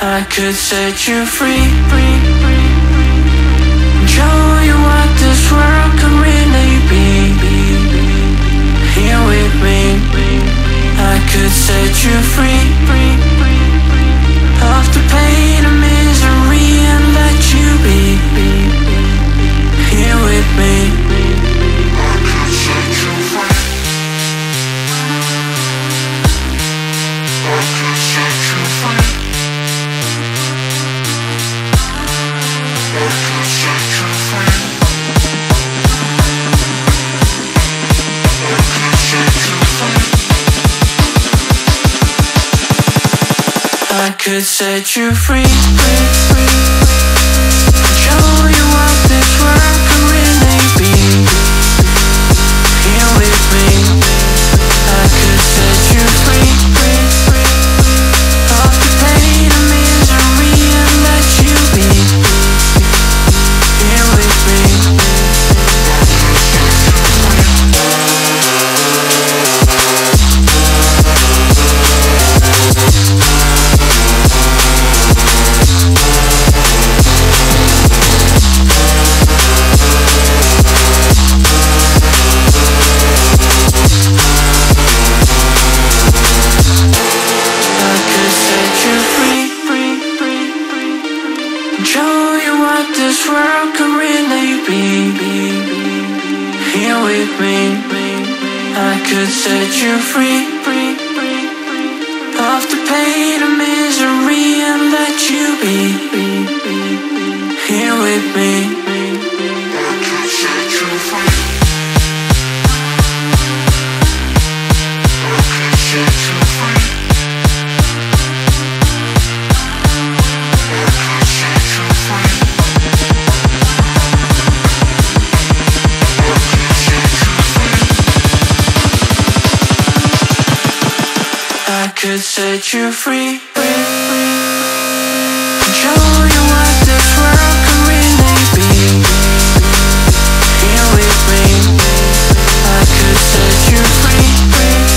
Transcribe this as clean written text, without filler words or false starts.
I could set you free. Show you what this world can really be. Here with me, I could set you free of the pain and misery and let you be. Here with me, I could set you free. I could set you free. I could set you free. I could set you free. I could set you free. Show you what this world can really be. Here with me, I could set you free of the pain and misery and let you be. Here with me, I could set you free. Show you what this world can really be. Here with me, I could set you free of the pain and misery and let you be. Here with me, I could set you free. I could set you free. I could set you free. Show you what this world can really be. Here with me, I could set you free.